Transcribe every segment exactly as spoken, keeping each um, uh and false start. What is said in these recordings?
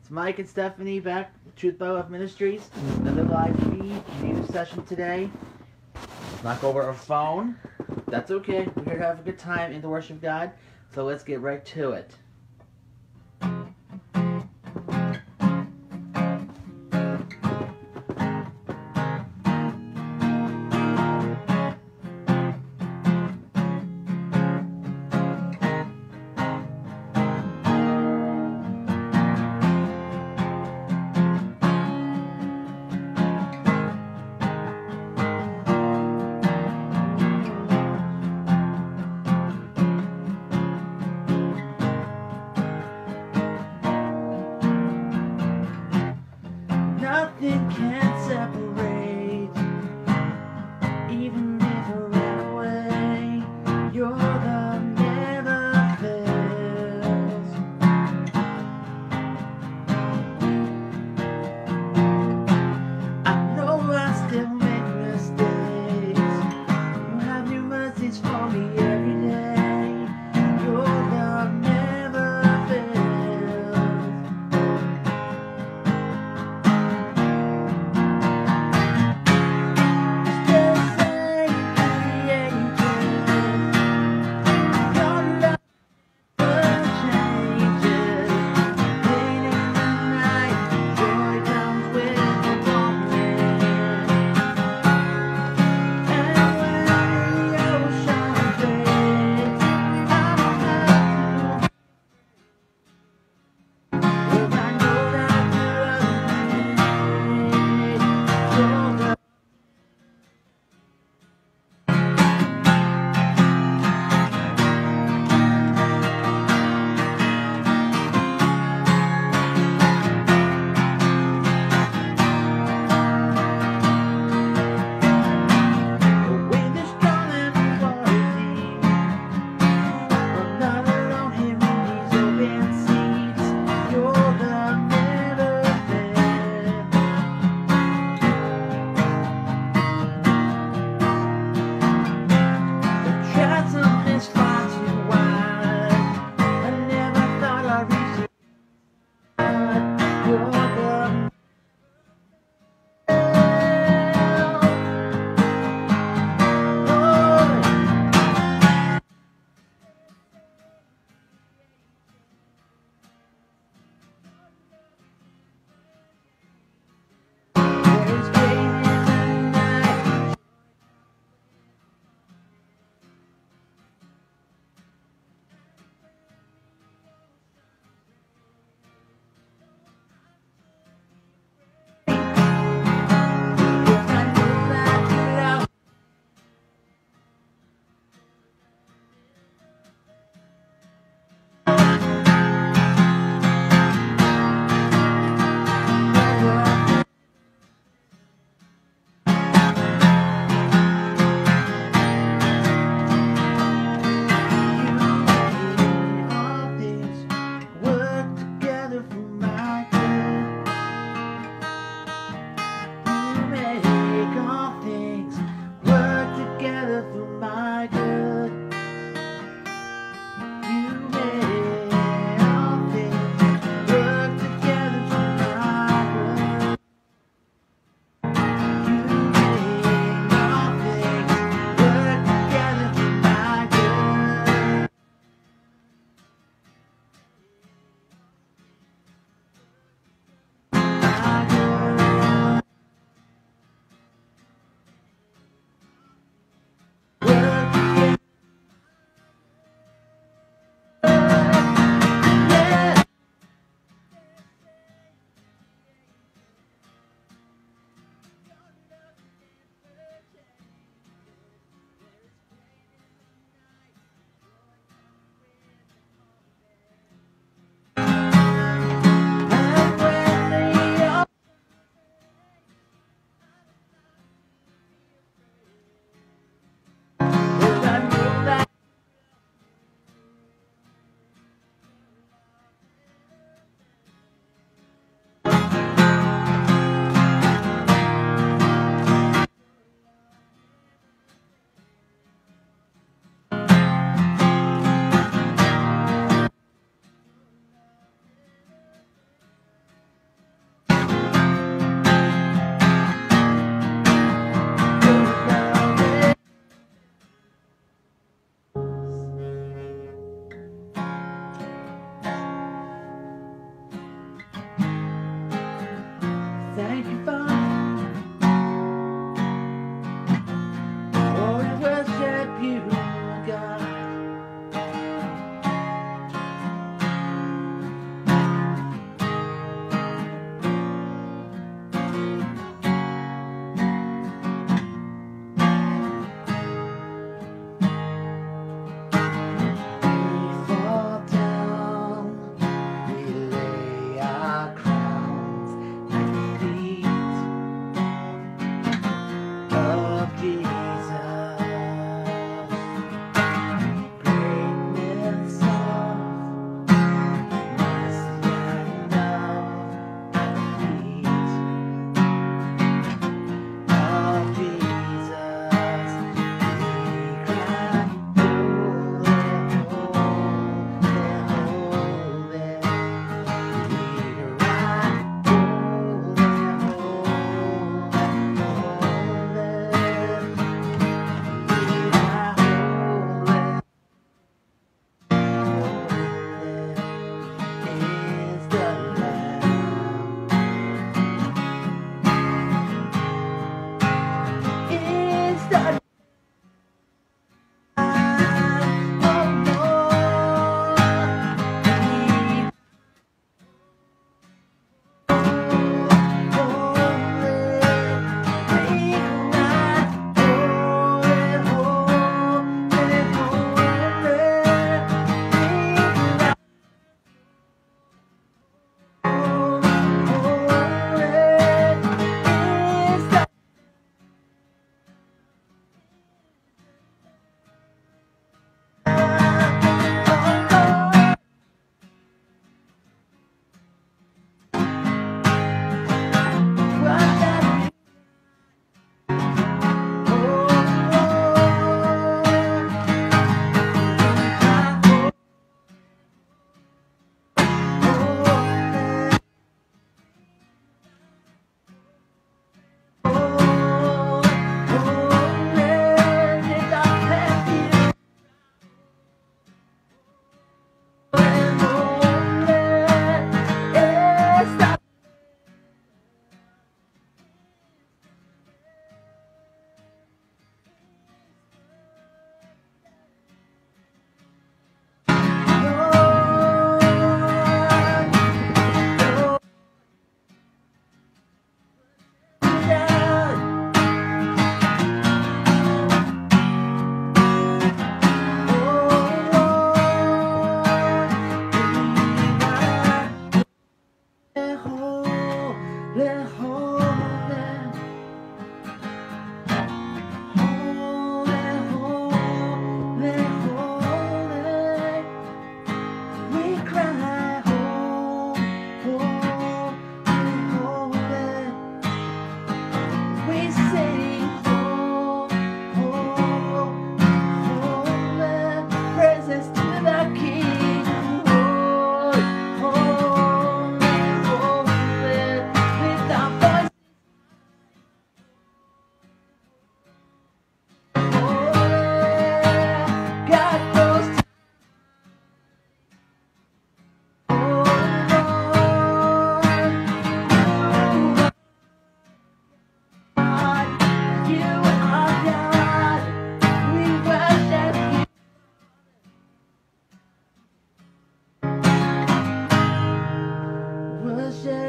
It's Mike and Stephanie back with Truth by Love Ministries. Another live feed, news session today. Not go over our phone. That's okay. We're here to have a good time in the worship of God. So let's get right to it.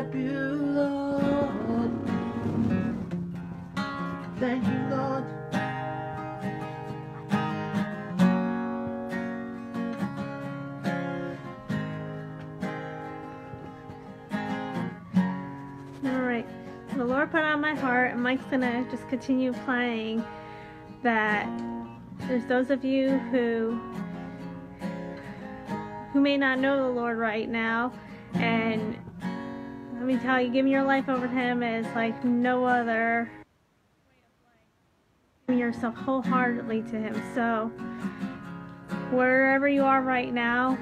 worship you, Lord. Thank you, Lord. Alright, the Lord put on my heart, and Mike's gonna just continue playing, that there's those of you who who may not know the Lord right now, and let me tell you, giving your life over to Him is like no other. Giving yourself wholeheartedly to Him. So wherever you are right now,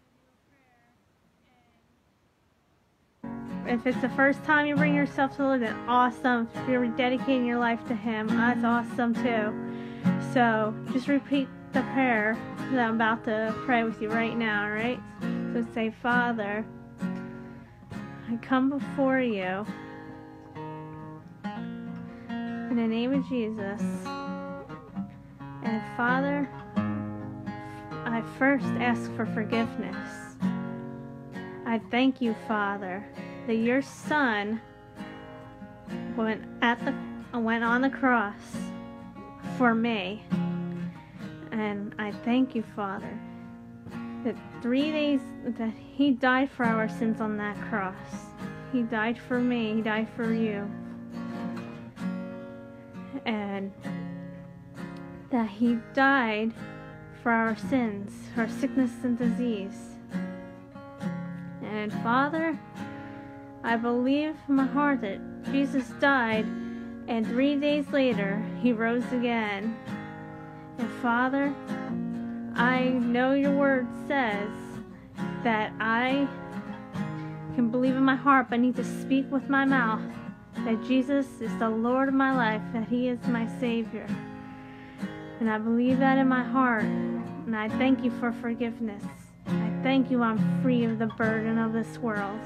if it's the first time you bring yourself to the Lord, then awesome. If you're dedicating your life to Him, that's awesome too. So just repeat the prayer that I'm about to pray with you right now, alright? So say, Father, I come before you in the name of Jesus. And Father, I first ask for forgiveness. I thank you, Father, that your Son went at the went on the cross for me. And I thank you, Father, that three days that He died for our sins on that cross. He died for me. He died for you. And that He died for our sins, our sickness and disease. And Father, I believe in my heart that Jesus died, and three days later He rose again. And Father, I know your word says that I can believe in my heart, but I need to speak with my mouth that Jesus is the Lord of my life, that He is my Savior. And I believe that in my heart, and I thank you for forgiveness. I thank you I'm free of the burden of this world.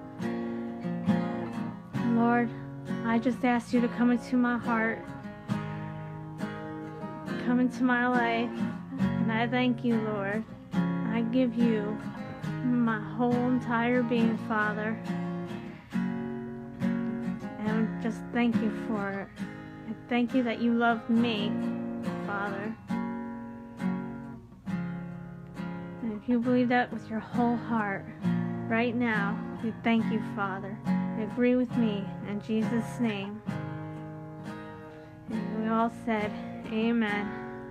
Lord, I just ask you to come into my heart, come into my life, and I thank you, Lord. I give you my whole entire being, Father, and just thank you for it. I thank you that you love me, Father. And if you believe that with your whole heart, right now, we thank you, Father. And agree with me in Jesus' name. And we all said, Amen.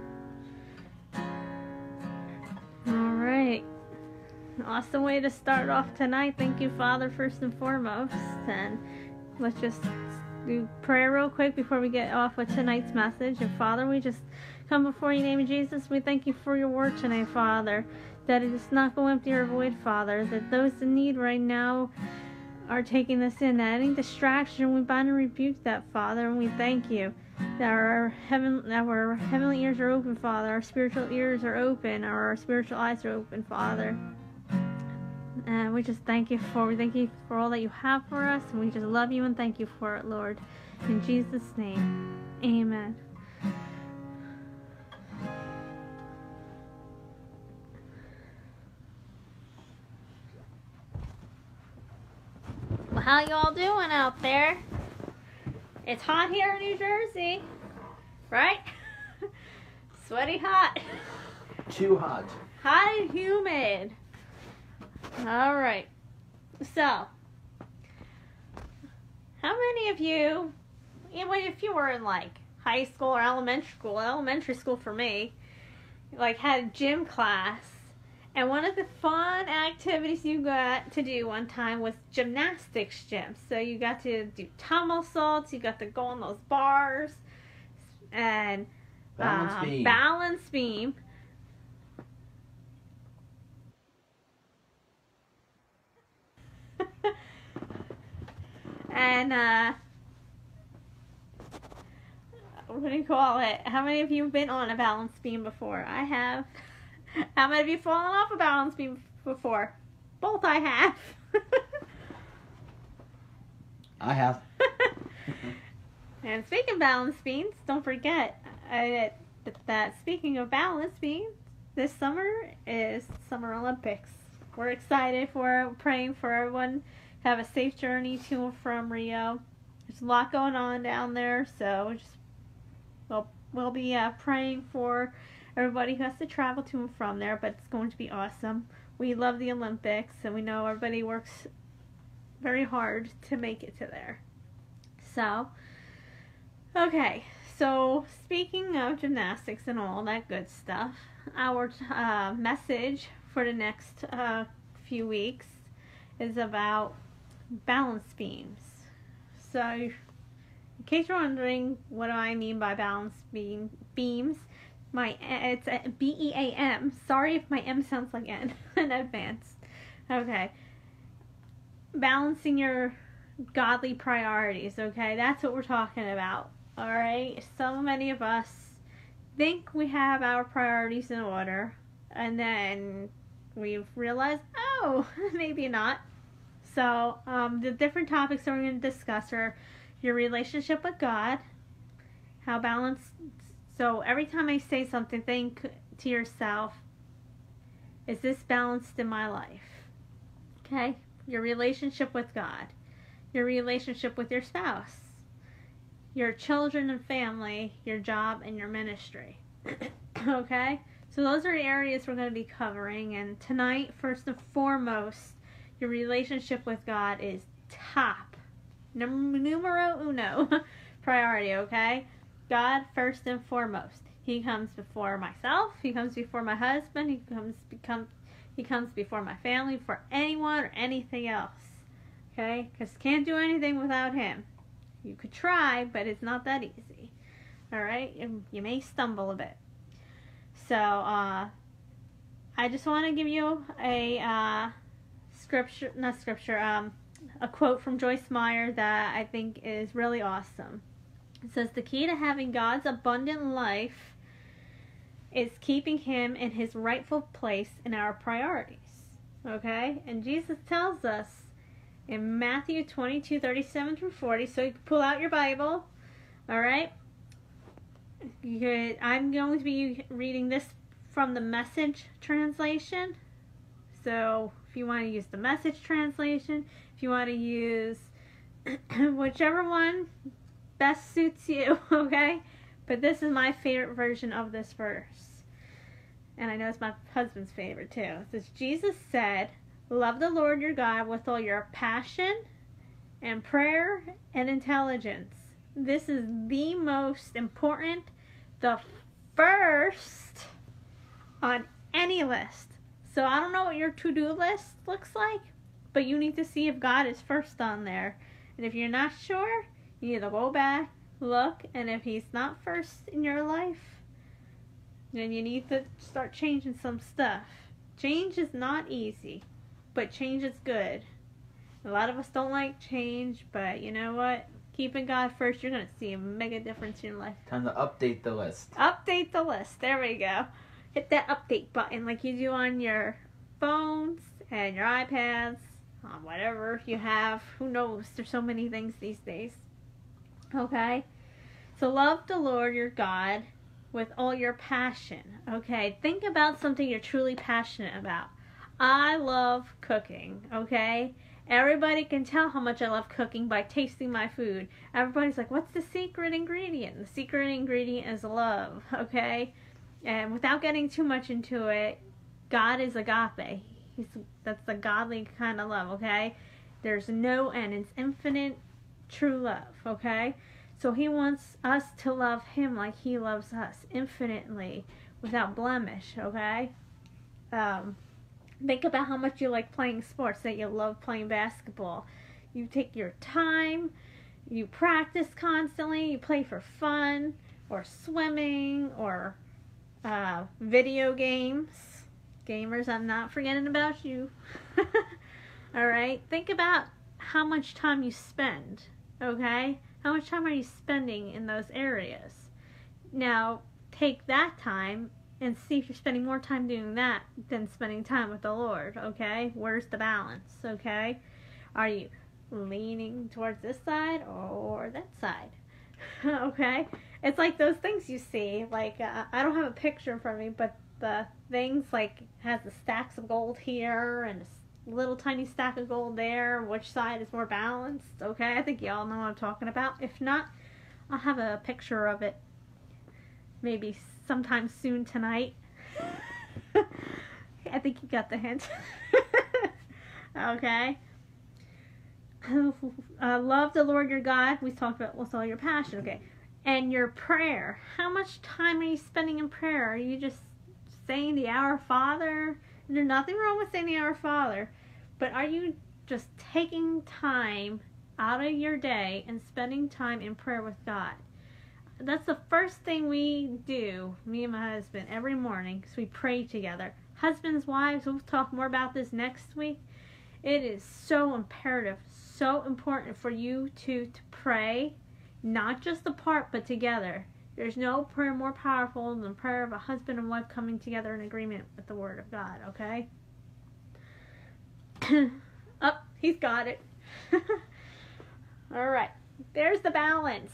Alright. Awesome way to start off tonight. Thank you, Father, first and foremost. And let's just do prayer real quick before we get off with tonight's message. And Father, we just come before you in the name of Jesus. We thank you for your word tonight, Father, that it does not go empty or void, Father, that those in need right now are taking this in, that any distraction, we bind and rebuke that, Father, and we thank you that our heaven, that our heavenly ears are open, Father, our spiritual ears are open, or our spiritual eyes are open, Father. And we just thank you for, we thank you for all that you have for us, and we just love you and thank you for it, Lord. In Jesus' name, amen. Well, how y'all doing out there? It's hot here in New Jersey, right? Sweaty hot. Too hot. Hot and humid. All right. So, how many of you, even if you were in like high school or elementary school, elementary school for me, like had gym class, and one of the fun activities you got to do one time was gymnastics gym. So you got to do tumble-salts, you got to go on those bars, and Balance uh, beam. balance beam. And, uh, what do you call it? How many of you have been on a balance beam before? I have. How many of you fallen off a balance beam before? Both I have. I have. And speaking of balance beams, don't forget uh, that speaking of balance beams, this summer is Summer Olympics. We're excited for, praying for everyone have a safe journey to and from Rio. There's a lot going on down there, so just we'll, we'll be uh, praying for everybody who has to travel to and from there, but it's going to be awesome. We love the Olympics, and we know everybody works very hard to make it to there. So, okay, so speaking of gymnastics and all that good stuff, our uh, message for the next uh, few weeks is about balance beams. So, in case you're wondering what do I mean by balance beam beams, my it's a B E A M. Sorry if my M sounds like N in advance. Okay, balancing your godly priorities. Okay, that's what we're talking about. All right, so many of us think we have our priorities in order, and then we've realized, oh, maybe not. So, um, the different topics that we're going to discuss are your relationship with God, how balanced. So, every time I say something, think to yourself, is this balanced in my life? Okay? Your relationship with God, your relationship with your spouse, your children and family, your job, and your ministry. Okay? So, those are the areas we're going to be covering. And tonight, first and foremost, your relationship with God is top, numero uno priority, okay? God first and foremost. He comes before myself. He comes before my husband. He comes become, he comes before my family, for anyone or anything else, okay? Because can't do anything without him. You could try, but it's not that easy, all right? You, you may stumble a bit. So, uh, I just want to give you a, uh, scripture, not scripture, um, a quote from Joyce Meyer that I think is really awesome. It says, the key to having God's abundant life is keeping him in his rightful place in our priorities. Okay? And Jesus tells us in Matthew twenty-two, thirty-seven through forty, so you can pull out your Bible, alright? You could, I'm going to be reading this from the Message translation. So, if you want to use the Message translation, if you want to use whichever one best suits you, okay? But this is my favorite version of this verse. And I know it's my husband's favorite too. It says, Jesus said, love the Lord your God with all your passion and prayer and intelligence. This is the most important, the first on any list. So I don't know what your to-do list looks like, but you need to see if God is first on there. And if you're not sure, you need to go back, look, and if he's not first in your life, then you need to start changing some stuff. Change is not easy, but change is good. A lot of us don't like change, but you know what? Keeping God first, you're going to see a mega difference in your life. Time to update the list. Update the list. There we go. Hit that update button like you do on your phones and your iPads, on whatever you have. Who knows? There's so many things these days. Okay? So love the Lord your God with all your passion. Okay? Think about something you're truly passionate about. I love cooking. Okay? Everybody can tell how much I love cooking by tasting my food. Everybody's like, what's the secret ingredient? The secret ingredient is love. Okay? And without getting too much into it, God is agape. He's, that's the godly kind of love, okay? There's no end. It's infinite true love, okay? So he wants us to love him like he loves us, infinitely, without blemish, okay? Um, think about how much you like playing sports, that you love playing basketball. You take your time, you practice constantly, you play for fun, or swimming, or Uh, video games. Gamers, I'm not forgetting about you. Alright? Think about how much time you spend. Okay? How much time are you spending in those areas? Now, take that time and see if you're spending more time doing that than spending time with the Lord. Okay? Where's the balance? Okay? Are you leaning towards this side or that side? Okay? It's like those things you see, like, uh, I don't have a picture in front of me, but the things, like, has the stacks of gold here, and little tiny stack of gold there, which side is more balanced, okay? I think y'all know what I'm talking about. If not, I'll have a picture of it maybe sometime soon tonight. I think you got the hint. Okay. Uh, love the Lord your God. We talked about with all your passion, okay? And your prayer. How much time are you spending in prayer? Are you just saying the Our Father? There's nothing wrong with saying the Our Father, but are you just taking time out of your day and spending time in prayer with God? That's the first thing we do, me and my husband, every morning, because we pray together. Husbands, wives, we'll talk more about this next week. It is so imperative, so important for you two to pray, not just apart, but together. There's no prayer more powerful than the prayer of a husband and wife coming together in agreement with the Word of God, okay? Oh, he's got it. All right. There's the balance.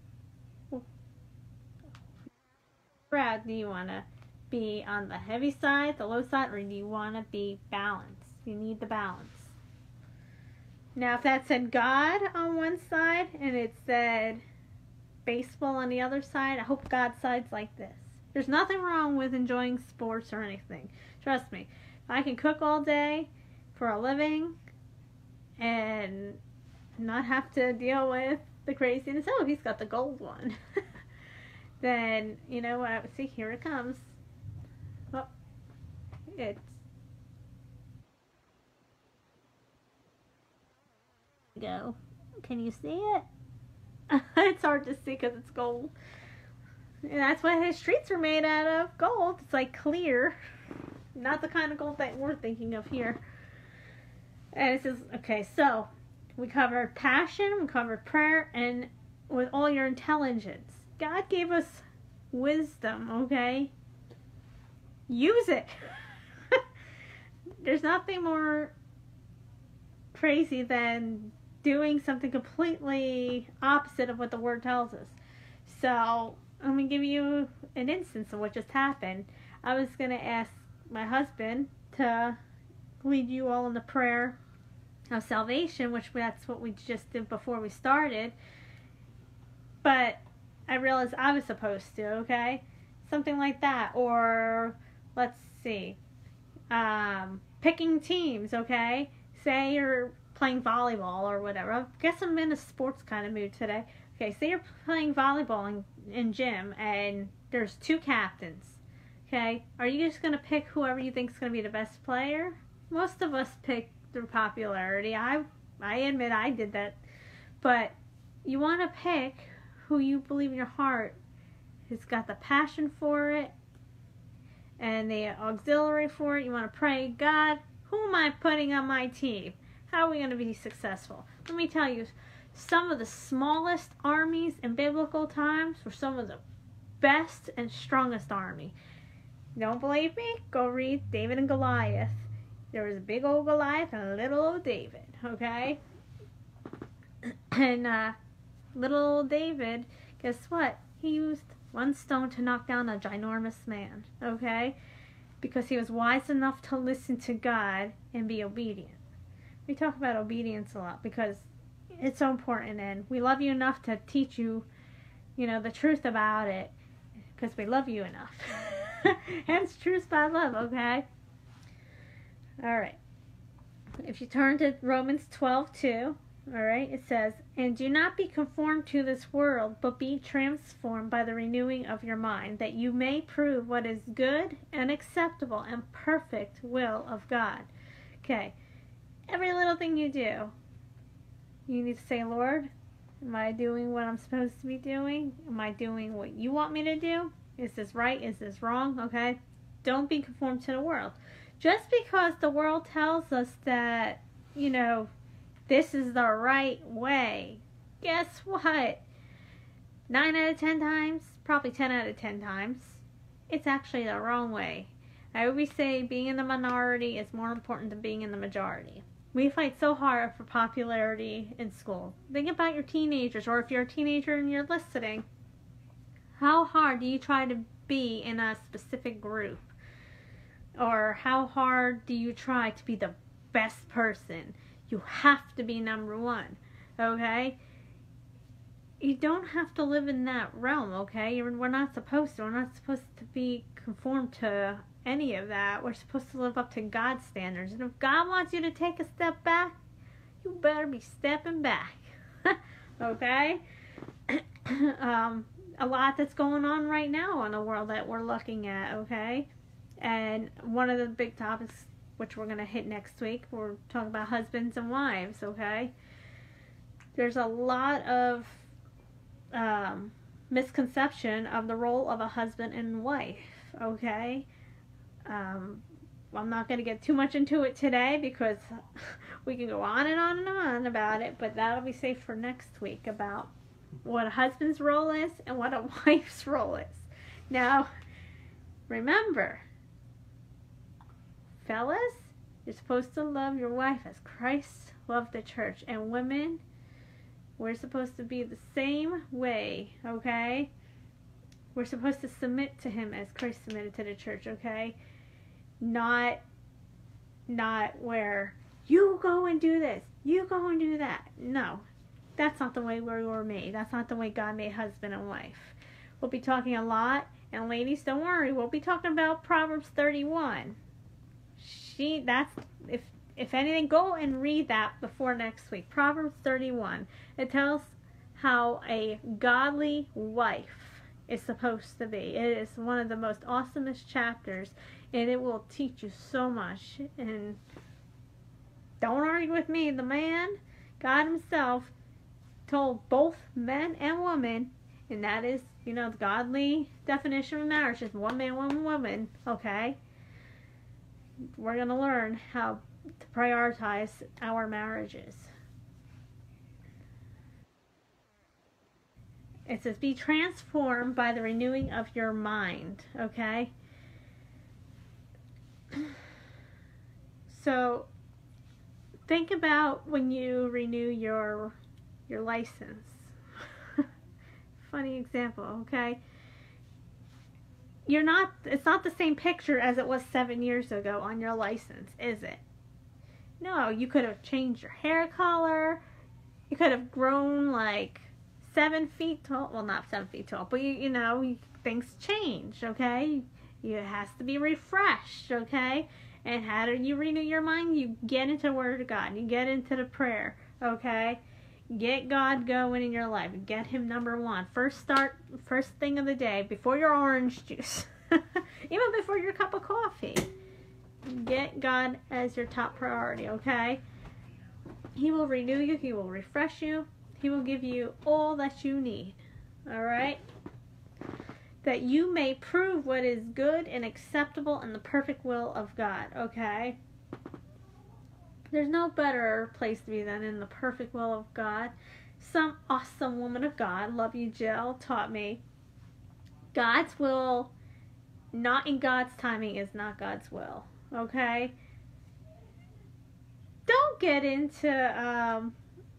Brad, do you want to be on the heavy side, the low side, or do you want to be balanced? You need the balance. Now, if that said God on one side and it said baseball on the other side, I hope God's side's like this. There's nothing wrong with enjoying sports or anything. Trust me. If I can cook all day for a living and not have to deal with the craziness, oh, he's got the gold one. Then, you know what, I would see, here it comes. Oh, it's go. Can you see it? It's hard to see because it's gold. And that's what his streets are made out of, gold. It's like clear. Not the kind of gold that we're thinking of here. And it says, okay, so we covered passion, we covered prayer, and with all your intelligence. God gave us wisdom, okay? Use it. There's nothing more crazy than doing something completely opposite of what the Word tells us. So, I'm going to give you an instance of what just happened. I was going to ask my husband to lead you all in the prayer of salvation, which that's what we just did before we started. But I realized I was supposed to, okay? Something like that. Or, let's see, um, picking teams, okay? Say you're playing volleyball or whatever. I guess I'm in a sports kind of mood today. Okay, say you're playing volleyball in, in gym and there's two captains, okay? Are you just going to pick whoever you think is going to be the best player? Most of us pick through popularity. I, I admit I did that. But you want to pick who you believe in your heart has got the passion for it and the auxiliary for it. You want to pray, God, who am I putting on my team? How are we going to be successful? Let me tell you, some of the smallest armies in biblical times were some of the best and strongest army. Don't believe me? Go read David and Goliath. There was a big old Goliath and a little old David, okay? And, uh, little old David, guess what? He used one stone to knock down a ginormous man, okay? Because he was wise enough to listen to God and be obedient. We talk about obedience a lot because it's so important, and we love you enough to teach you, you know, the truth about it because we love you enough. Hence, truth by love, okay? All right. If you turn to Romans twelve two, all right, it says, and do not be conformed to this world, but be transformed by the renewing of your mind, that you may prove what is good and acceptable and perfect will of God. Okay, every little thing you do, you need to say, Lord, am I doing what I'm supposed to be doing? Am I doing what you want me to do? Is this right? Is this wrong? Okay, don't be conformed to the world. Just because the world tells us that, you know, this is the right way, guess what? Nine out of ten times, probably ten out of ten times, it's actually the wrong way. I always say being in the minority is more important than being in the majority. We fight so hard for popularity in school. Think about your teenagers, or if you're a teenager and you're listening, how hard do you try to be in a specific group? Or how hard do you try to be the best person. You have to be number one, okay? You don't have to live in that realm, okay? You're, we're not supposed to. We're not supposed to be conformed to any of that. We're supposed to live up to God's standards. And if God wants you to take a step back, you better be stepping back, okay? um, a lot that's going on right now in the world that we're looking at, okay? And one of the big topics, which we're going to hit next week, we're talking about husbands and wives, okay? There's a lot of um, misconception of the role of a husband and wife, okay? Um, I'm not going to get too much into it today because we can go on and on and on about it, but that'll be safe for next week about what a husband's role is and what a wife's role is. Now, remember, fellas, you're supposed to love your wife as Christ loved the church. And women, we're supposed to be the same way, okay? We're supposed to submit to him as Christ submitted to the church, okay? Not, not where you go and do this, you go and do that. No, that's not the way we were made. That's not the way God made husband and wife. We'll be talking a lot, and ladies, don't worry, we'll be talking about Proverbs thirty-one. She, that's, if if anything, go and read that before next week. Proverbs thirty-one. It tells how a godly wife is supposed to be. It is one of the most awesomest chapters, and it will teach you so much. And don't argue with me. The man, God himself, told both men and women, and that is, you know, the godly definition of marriage is one man, one woman, okay? We're going to learn how to prioritize our marriages. It says, be transformed by the renewing of your mind, okay? So, think about when you renew your your license. Funny example, okay? You're not, it's not the same picture as it was seven years ago on your license, is it? No, you could have changed your hair color. You could have grown like seven feet tall. Well, not seven feet tall, but you, you know, you, things change, okay? It has to be refreshed, okay? And how do you renew your mind? You get into the Word of God. You get into the prayer, okay? Get God going in your life. Get him number one. First start, first thing of the day, before your orange juice. Even before your cup of coffee. Get God as your top priority, okay? He will renew you. He will refresh you. He will give you all that you need. Alright? That you may prove what is good and acceptable in the perfect will of God, okay? There's no better place to be than in the perfect will of God. Some awesome woman of God, love you Jill, taught me God's will, not in God's timing, is not God's will. Okay? Don't get into um,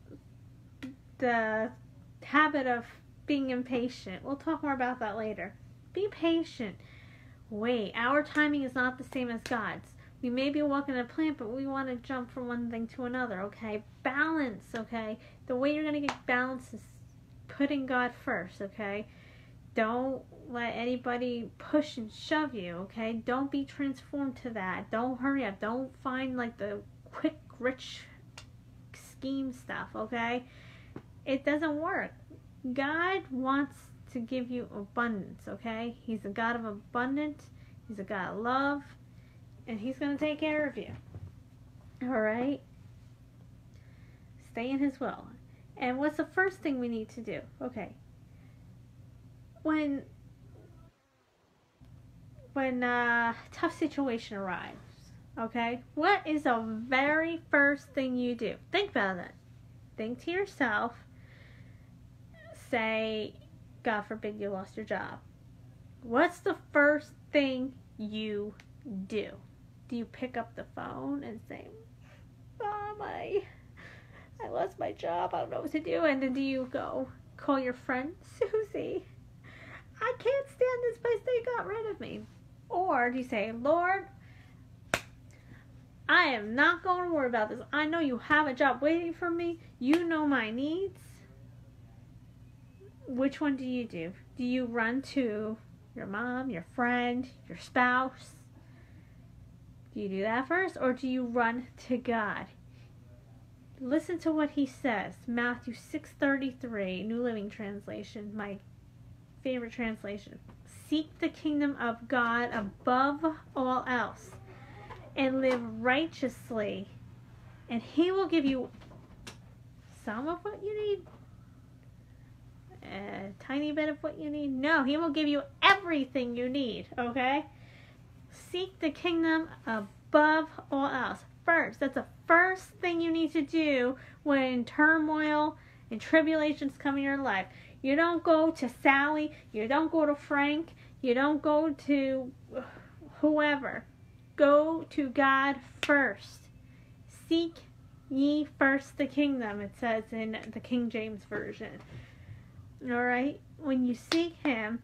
the habit of being impatient. We'll talk more about that later. Be patient. Wait, our timing is not the same as God's. We may be walking a plant, but we want to jump from one thing to another, okay? Balance, okay? The way you're going to get balance is putting God first, okay? Don't let anybody push and shove you, okay? Don't be transformed to that. Don't hurry up. Don't find, like, the quick, rich scheme stuff, okay? It doesn't work. God wants to give you abundance, okay? He's a God of abundance. He's a God of love. And he's going to take care of you. Alright? Stay in his will. And what's the first thing we need to do? Okay. When when a tough situation arrives, okay? What is the very first thing you do? Think about it. Think to yourself. Say, God forbid you lost your job. What's the first thing you do? Do you pick up the phone and say, Mom, I, I lost my job, I don't know what to do? And then do you go call your friend, Susie, I can't stand this place, they got rid of me? Or do you say, Lord, I am not going to worry about this. I know you have a job waiting for me. You know my needs. Which one do you do? Do you run to your mom, your friend, your spouse? Do you do that first, or do you run to God? Listen to what he says. Matthew six thirty-three, New Living Translation, my favorite translation. Seek the kingdom of God above all else, and live righteously, and he will give you some of what you need. A tiny bit of what you need. No, he will give you everything you need, okay? Seek the kingdom above all else. First, that's the first thing you need to do when turmoil and tribulations come in your life. You don't go to Sally, you don't go to Frank, you don't go to whoever. Go to God first. Seek ye first the kingdom, it says in the King James Version. Alright? When you seek him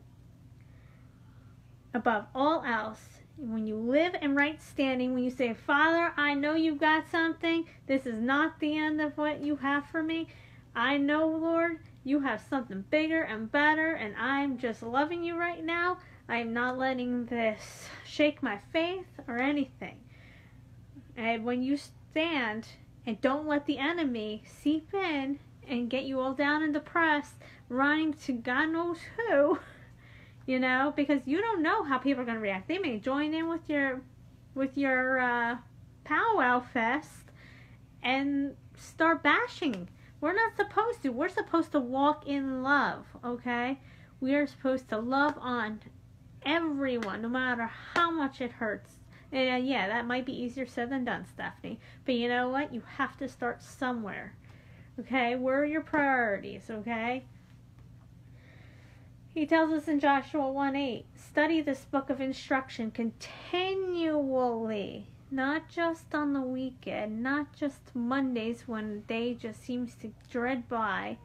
above all else, when you live in right standing, when you say, Father, I know you've got something. This is not the end of what you have for me. I know, Lord, you have something bigger and better, and I'm just loving you right now. I'm not letting this shake my faith or anything. And when you stand and don't let the enemy seep in and get you all down and depressed, running to God knows who, you know, because you don't know how people are going to react. They may join in with your with your uh, powwow fest and start bashing. We're not supposed to. We're supposed to walk in love, okay? We are supposed to love on everyone, no matter how much it hurts. And uh, yeah, that might be easier said than done, Stephanie. But you know what? You have to start somewhere, okay? Where are your priorities, okay? He tells us in Joshua one eight, study this book of instruction continually, not just on the weekend, not just Mondays when day just seems to dread by.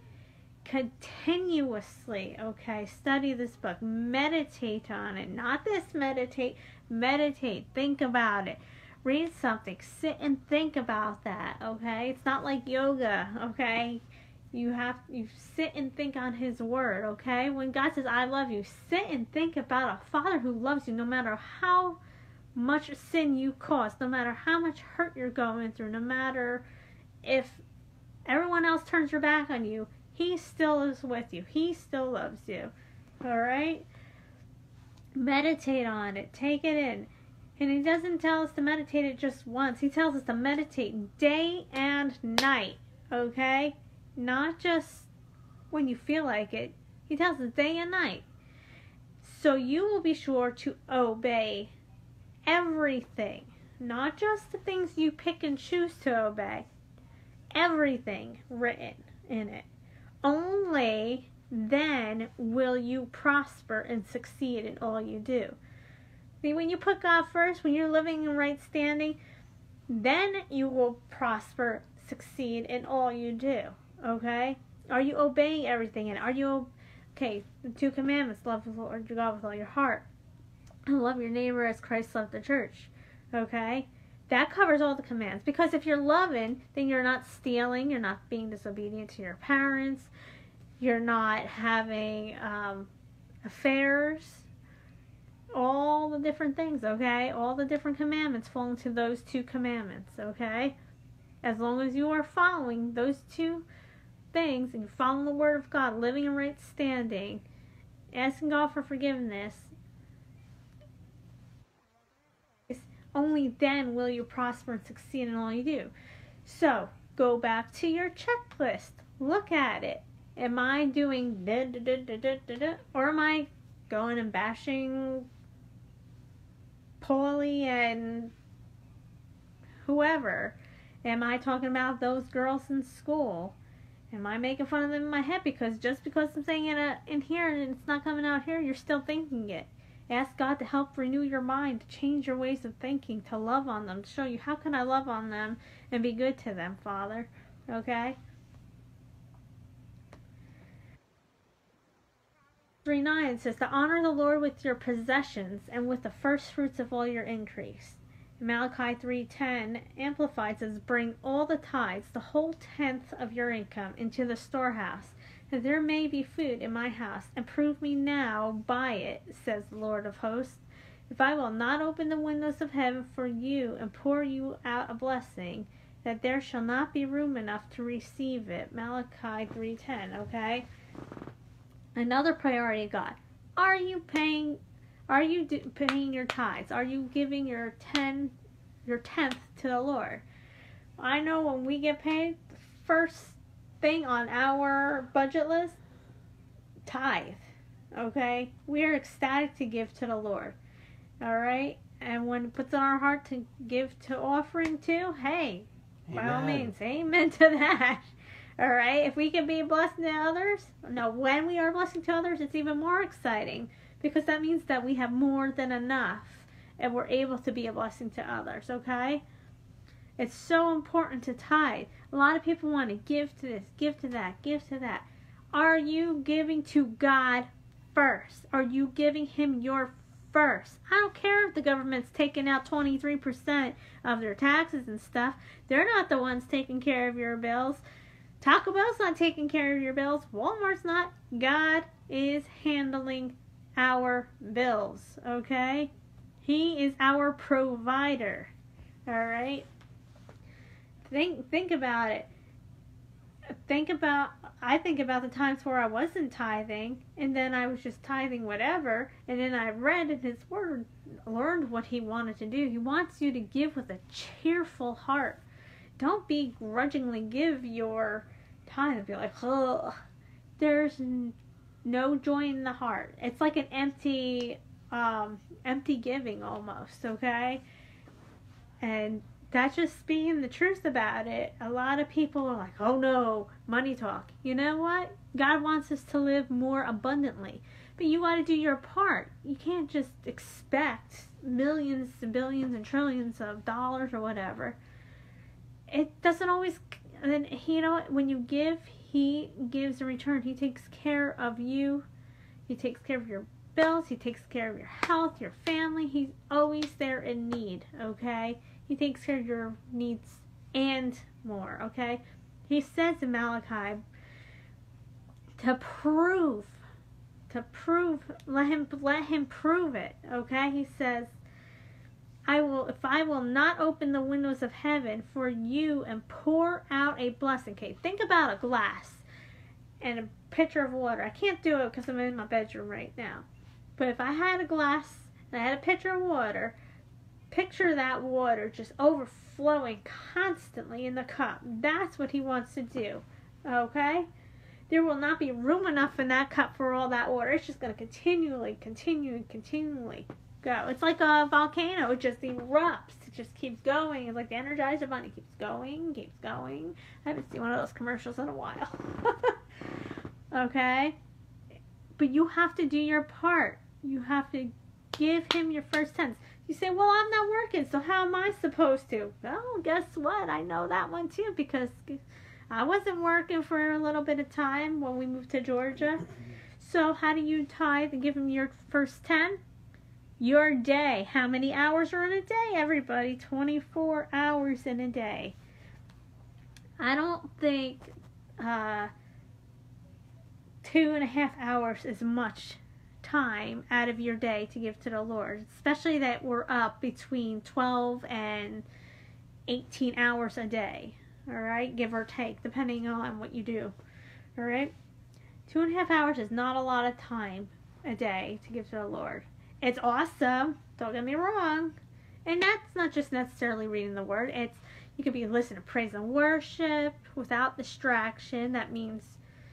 Continuously, okay? Study this book. Meditate on it. Not this meditate. Meditate. Think about it. Read something. Sit and think about that, okay? It's not like yoga, okay? You have you sit and think on his word, okay? When God says, I love you, sit and think about a Father who loves you no matter how much sin you cause, no matter how much hurt you're going through, no matter if everyone else turns their back on you, he still is with you. He still loves you, all right? Meditate on it. Take it in. And he doesn't tell us to meditate it just once. He tells us to meditate day and night, okay? Not just when you feel like it. He tells us day and night. So you will be sure to obey everything. Not just the things you pick and choose to obey. Everything written in it. Only then will you prosper and succeed in all you do. See, when you put God first, when you're living in right standing, then you will prosper, succeed in all you do. Okay? Are you obeying everything? And are you, okay, the two commandments, love the Lord your God with all your heart, and love your neighbor as Christ loved the church. Okay? That covers all the commands. Because if you're loving, then you're not stealing, you're not being disobedient to your parents, you're not having um, affairs, all the different things, okay? All the different commandments fall into those two commandments, okay? As long as you are following those two things and you're following the Word of God, living in right standing, asking God for forgiveness, only then will you prosper and succeed in all you do. So, go back to your checklist. Look at it. Am I doing da da da da da da da, or am I going and bashing Paulie and whoever? Am I talking about those girls in school? Am I making fun of them in my head because just because I'm saying it uh, in here and it's not coming out here, you're still thinking it? Ask God to help renew your mind, to change your ways of thinking, to love on them, to show you how can I love on them and be good to them, Father. Okay? three nine says to honor the Lord with your possessions and with the first fruits of all your increase. Malachi three ten Amplified says, bring all the tithes, the whole tenth of your income, into the storehouse, that there may be food in my house, and prove me now by it, says the Lord of hosts, if I will not open the windows of heaven for you and pour you out a blessing, that there shall not be room enough to receive it. Malachi three ten, okay? Another priority of God. Are you paying Are you do, paying your tithes? Are you giving your ten, your tenth to the Lord? I know when we get paid, the first thing on our budget list, tithe. Okay, we are ecstatic to give to the Lord. All right, and when it puts on our heart to give to offering too, hey, amen. By all means, amen to that. All right, if we can be a blessing to others, no, when we are a blessing to others, it's even more exciting. Because that means that we have more than enough and we're able to be a blessing to others, okay? It's so important to tithe. A lot of people want to give to this, give to that, give to that. Are you giving to God first? Are you giving Him your first? I don't care if the government's taking out twenty-three percent of their taxes and stuff. They're not the ones taking care of your bills. Taco Bell's not taking care of your bills. Walmart's not. God is handling our bills, okay? He is our provider, all right? Think think about it. Think about, I think about the times where I wasn't tithing, and then I was just tithing whatever, and then I read in His Word, learned what He wanted to do. He wants you to give with a cheerful heart. Don't begrudgingly give your tithe and be like, oh, there's no joy in the heart. It's like an empty, um, empty giving almost, okay? And that's just being the truth about it. A lot of people are like, oh no, money talk. You know what? God wants us to live more abundantly. But you got to do your part. You can't just expect millions and billions and trillions of dollars or whatever. It doesn't always, and you know, when you give, He gives a return. He takes care of you. He takes care of your bills. He takes care of your health, your family. He's always there in need, okay? He takes care of your needs and more, okay? He says in Malachi, to prove, to prove, let him, let him prove it, okay? He says, I will, if I will not open the windows of heaven for you and pour out a blessing. Okay, think about a glass and a pitcher of water. I can't do it because I'm in my bedroom right now. But if I had a glass and I had a pitcher of water, picture that water just overflowing constantly in the cup. That's what He wants to do, okay? There will not be room enough in that cup for all that water. It's just going to continually, continually, continually go. It's like a volcano. It just erupts. It just keeps going. It's like the Energizer Bunny. Keeps going, keeps going. I haven't seen one of those commercials in a while. Okay? But you have to do your part. You have to give Him your first tenth. You say, well, I'm not working, so how am I supposed to? Well, guess what? I know that one too, because I wasn't working for a little bit of time when we moved to Georgia. So how do you tithe and give Him your first ten? Your day. How many hours are in a day, everybody? twenty-four hours in a day. I don't think uh, two and a half hours is much time out of your day to give to the Lord. Especially that we're up between twelve and eighteen hours a day. Alright? Give or take, depending on what you do. Alright? Two and a half hours is not a lot of time a day to give to the Lord. It's awesome, don't get me wrong. And that's not just necessarily reading the Word. It's, you could be listening to praise and worship without distraction. That means,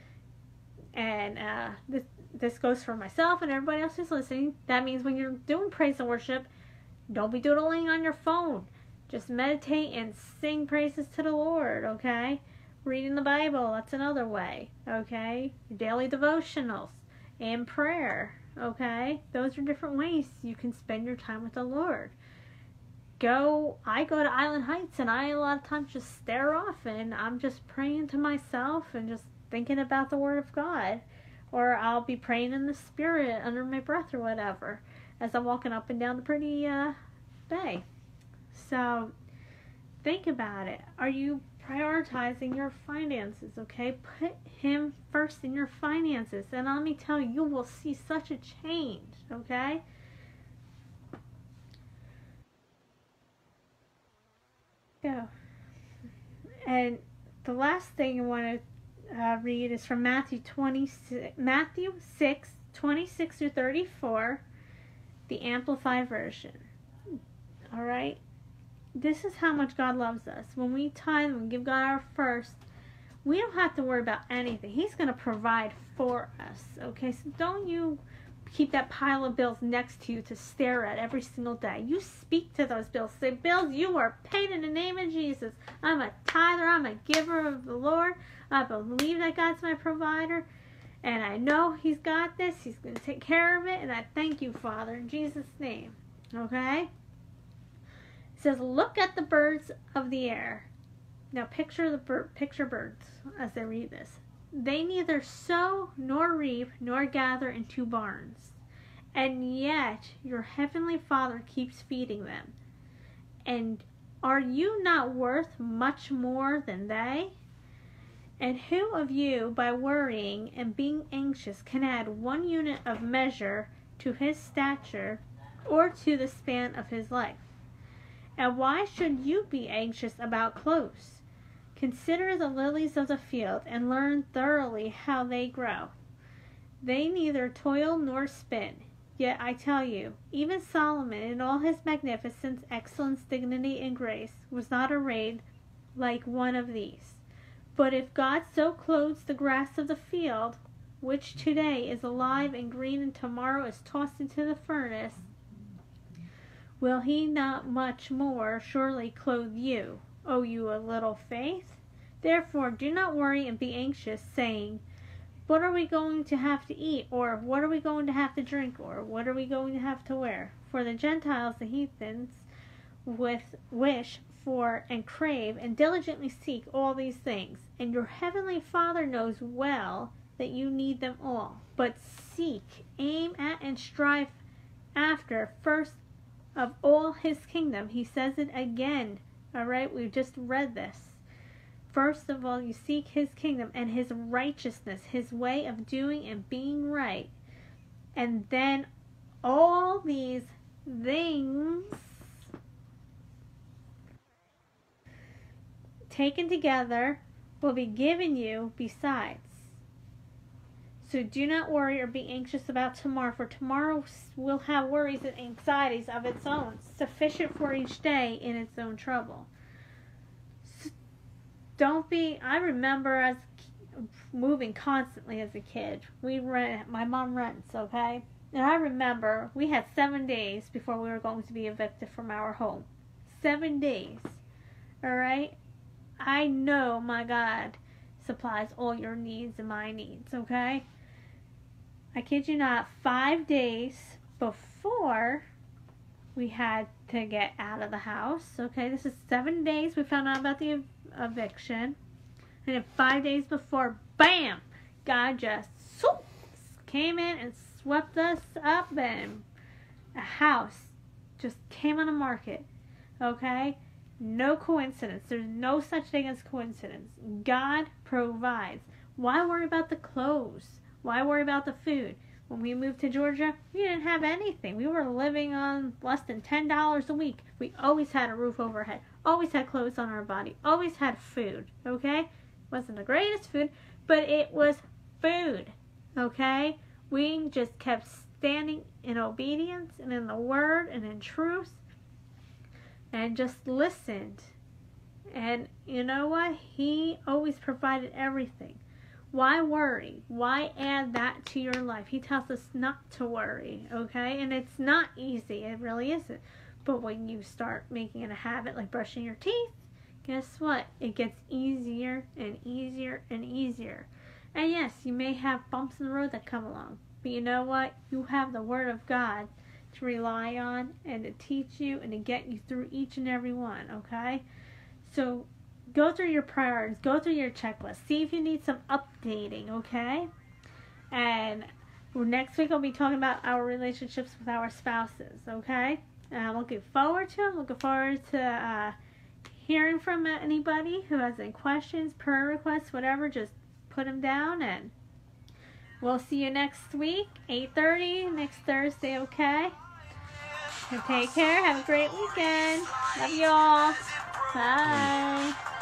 and uh, this, this goes for myself and everybody else who's listening. That means when you're doing praise and worship, don't be doodling on your phone. Just meditate and sing praises to the Lord, okay? Reading the Bible, that's another way, okay? Your daily devotionals and prayer. Okay, those are different ways you can spend your time with the Lord. Go, I go to Island Heights and I a lot of times just stare off and I'm just praying to myself and just thinking about the Word of God. Or I'll be praying in the Spirit under my breath or whatever as I'm walking up and down the pretty uh, bay. So think about it. Are you prioritizing your finances? Okay, put him first in your finances, and let me tell you, you will see such a change. Okay. Yeah. And the last thing I want to uh, read is from Matthew twenty Matthew six twenty six through thirty four, the Amplified Version. All right. This is how much God loves us. When we tithe, when we give God our first, we don't have to worry about anything. He's going to provide for us. Okay, so don't you keep that pile of bills next to you to stare at every single day. You speak to those bills. Say, bills, you are paid in the name of Jesus. I'm a tither. I'm a giver of the Lord. I believe that God's my provider. And I know He's got this. He's going to take care of it. And I thank you, Father, in Jesus' name. Okay? It says, look at the birds of the air. Now picture the bir- picture birds as they read this. They neither sow nor reap nor gather into barns, and yet your heavenly Father keeps feeding them. And are you not worth much more than they? And who of you, by worrying and being anxious, can add one unit of measure to his stature or to the span of his life? And why should you be anxious about clothes? Consider the lilies of the field, and learn thoroughly how they grow. They neither toil nor spin. Yet I tell you, even Solomon in all his magnificence, excellence, dignity, and grace was not arrayed like one of these. But if God so clothes the grass of the field, which today is alive and green and tomorrow is tossed into the furnace, will he not much more surely clothe you, O you of little faith? Therefore do not worry and be anxious, saying, what are we going to have to eat? Or what are we going to have to drink? Or what are we going to have to wear? For the Gentiles, the heathens, with wish for and crave and diligently seek all these things. And your heavenly Father knows well that you need them all. But seek, aim at, and strive after first of all His kingdom. He says it again. All right, we've just read this. First of all, you seek His kingdom and His righteousness, His way of doing and being right. And then all these things taken together will be given you besides. So do not worry or be anxious about tomorrow, for tomorrow will have worries and anxieties of its own, sufficient for each day in its own trouble. So don't be, I remember as moving constantly as a kid. We rent, my mom rents, okay? And I remember we had seven days before we were going to be evicted from our home. Seven days. Alright? I know my God supplies all your needs and my needs, okay? I kid you not, five days before we had to get out of the house, okay? This is seven days we found out about the ev- eviction. And then five days before, bam! God just swoop, came in and swept us up, and a house just came on the market, okay? No coincidence. There's no such thing as coincidence. God provides. Why worry about the clothes? Why worry about the food? When we moved to Georgia, we didn't have anything. We were living on less than ten dollars a week. We always had a roof overhead. Always had clothes on our body. Always had food, okay? Wasn't the greatest food, but it was food, okay? We just kept standing in obedience and in the Word and in truth, and just listened. And you know what? He always provided everything. Why worry? Why add that to your life? He tells us not to worry, okay? And it's not easy. It really isn't. But when you start making it a habit, like brushing your teeth, guess what? It gets easier and easier and easier. And yes, you may have bumps in the road that come along. But you know what? You have the Word of God to rely on and to teach you and to get you through each and every one, okay? So go through your priorities, go through your checklist, see if you need some updating, okay? And next week I'll be talking about our relationships with our spouses, okay? And I'm looking forward to it. I'm looking forward to uh, hearing from anybody who has any questions, prayer requests, whatever. Just put them down, and we'll see you next week, eight thirty, next Thursday, okay? So take care. Have a great weekend. Love you all. Bye.